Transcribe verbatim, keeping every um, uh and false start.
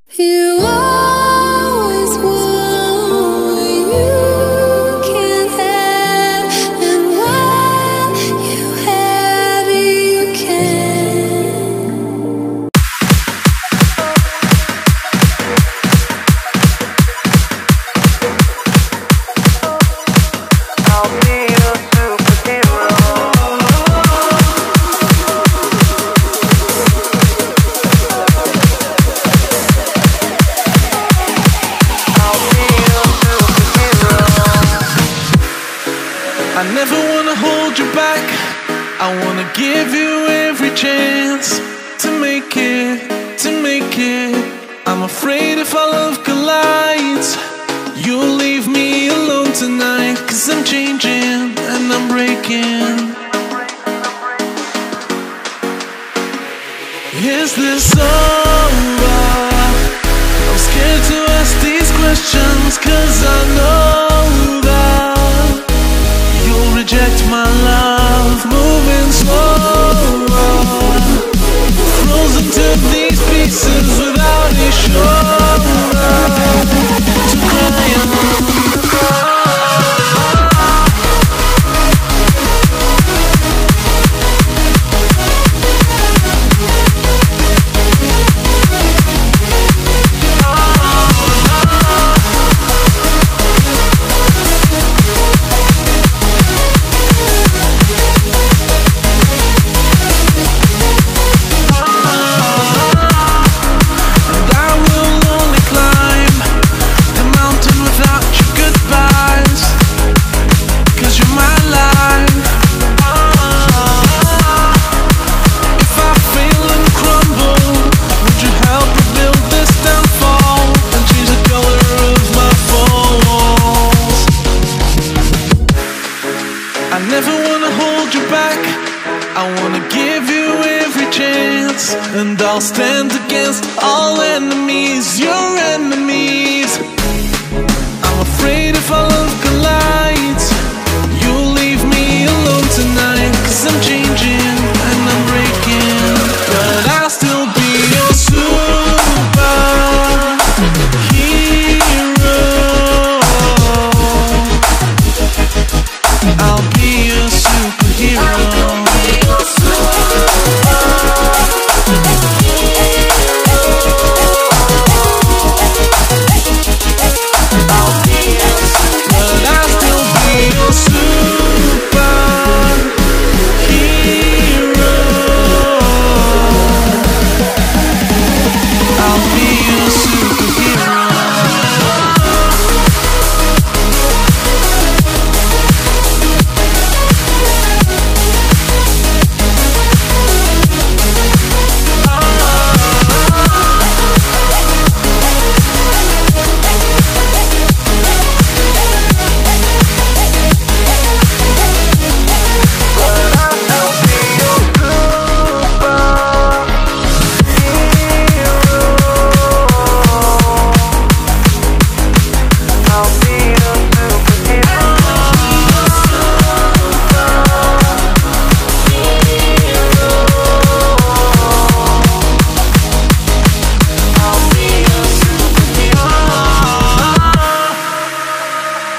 You always want what you can't have, and what you have you can. I'll be your superhero. I never wanna hold you back. I wanna give you every chance to make it, to make it. I'm afraid if our love collides, you'll leave me alone tonight. Cause I'm changing and I'm breaking. Is this over? I'm scared to ask these questions, cause I know